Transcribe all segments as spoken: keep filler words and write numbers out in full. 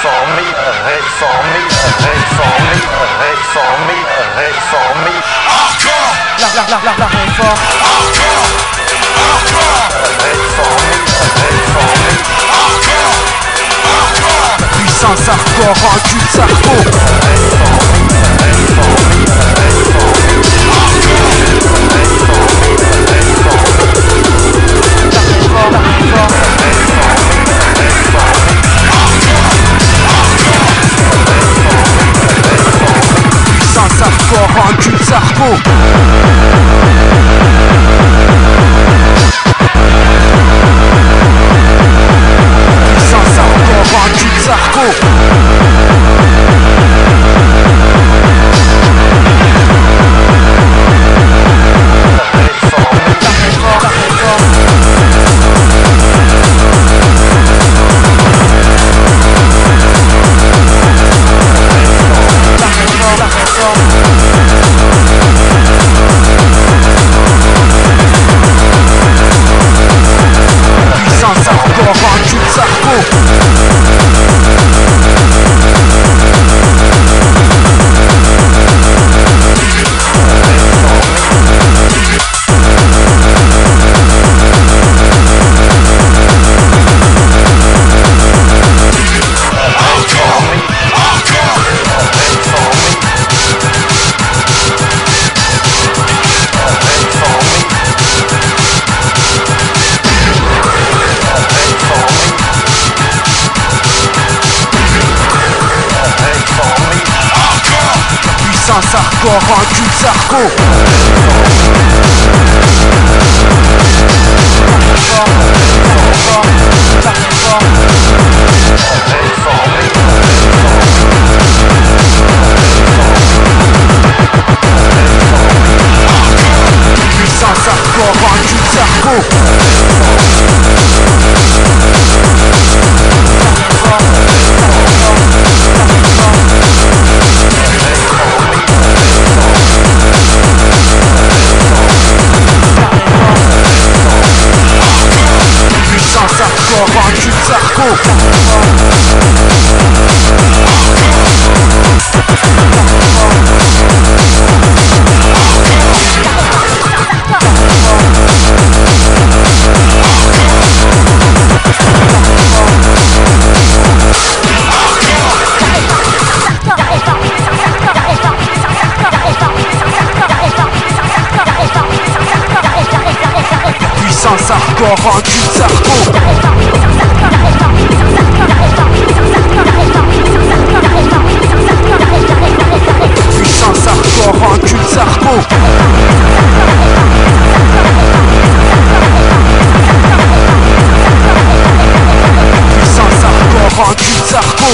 réformé, réformé, réformé, réformé, réformé. Encore. La la la la la réforme. Encore. Encore. Réformé, réformé. Encore. Encore. Puissance hardcore, rendu de sarco. Réformé, réformé, réformé. Encore. Réformé, réformé. La réforme, la réforme. Réformé, réformé. Encore. Encore. Réformé, réformé. Puissance hardcore, rendu de sarco. Puissance hardcore, rendu de sarco. Puissance hardcore, rendu de sarco. Puissance hardcore, rendu de sarco. La réforme, Réformé, puissance hardcore, rendu de sarco. Puissance hardcore, rendu de sarco. Puissance hardcore, rendu de sarco. Puissance hardcore, rendu de sarco. Puissance hardcore, rendu de sarco.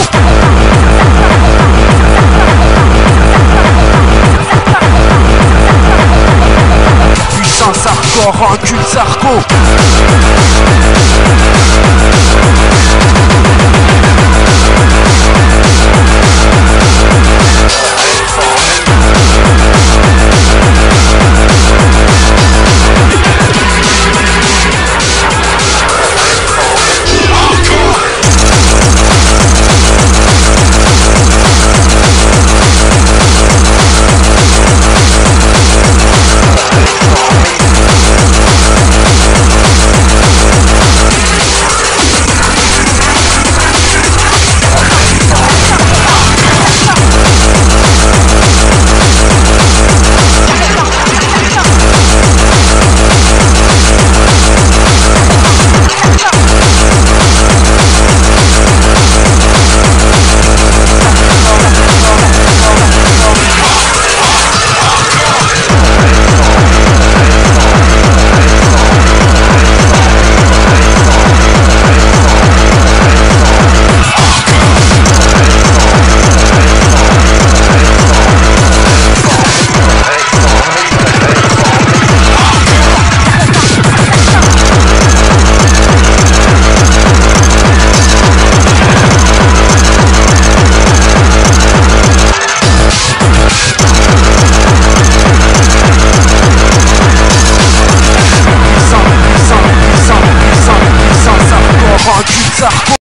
Puissance hardcore, rendu de sarco.